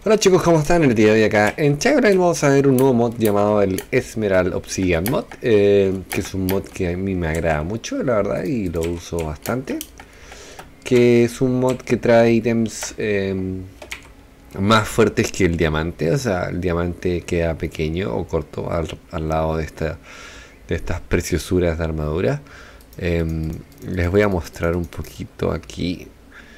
Hola chicos, ¿cómo están? El día de hoy acá en Chagrin vamos a ver un nuevo mod llamado el Emerald Obsidian Mod, que es un mod que a mí me agrada mucho, la verdad, y lo uso bastante. Que es un mod que trae ítems más fuertes que el diamante, o sea, el diamante queda pequeño o corto al lado de estas preciosuras de armadura. Les voy a mostrar un poquito aquí.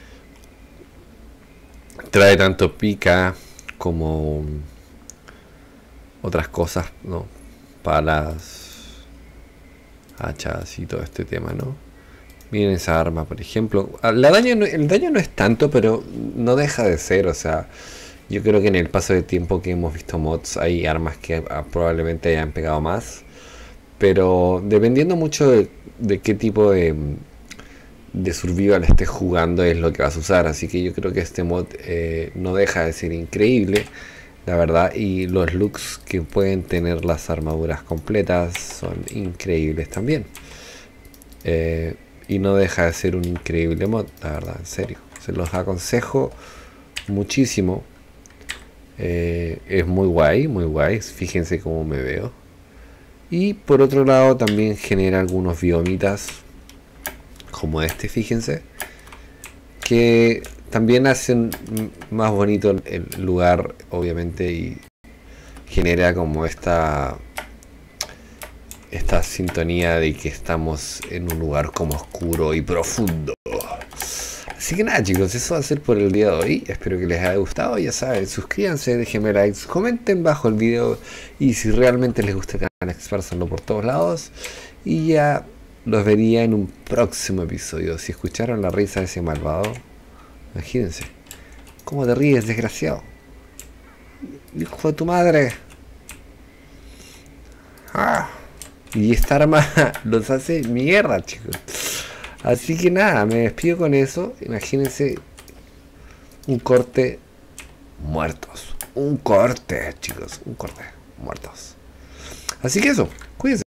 Trae tanto pica como otras cosas, ¿no? Palas, hachas y todo este tema, ¿no? Miren esa arma, por ejemplo. El daño no es tanto, pero no deja de ser, o sea, yo creo que en el paso de tiempo que hemos visto mods hay armas que probablemente hayan pegado más, pero dependiendo mucho de qué tipo de survival estés jugando es lo que vas a usar, así que yo creo que este mod no deja de ser increíble, la verdad, y los looks que pueden tener las armaduras completas son increíbles también, y no deja de ser un increíble mod, la verdad, en serio, se los aconsejo muchísimo. Es muy guay, fíjense cómo me veo, y por otro lado también genera algunos biomitas como este, fíjense, que también hacen más bonito el lugar, obviamente, y genera como esta sintonía de que estamos en un lugar como oscuro y profundo. Así que nada chicos, eso va a ser por el día de hoy. Espero que les haya gustado. Ya saben, suscríbanse, déjenme likes, comenten bajo el video, y si realmente les gusta el canal, expársanlo por todos lados. Y ya los vería en un próximo episodio. Si escucharon la risa de ese malvado, imagínense. ¿Cómo te ríes, desgraciado? Hijo de tu madre. Y esta arma los hace mierda, chicos. Así que nada, me despido con eso. Imagínense un corte muertos. Un corte, chicos. Un corte muertos. Así que eso, cuídense.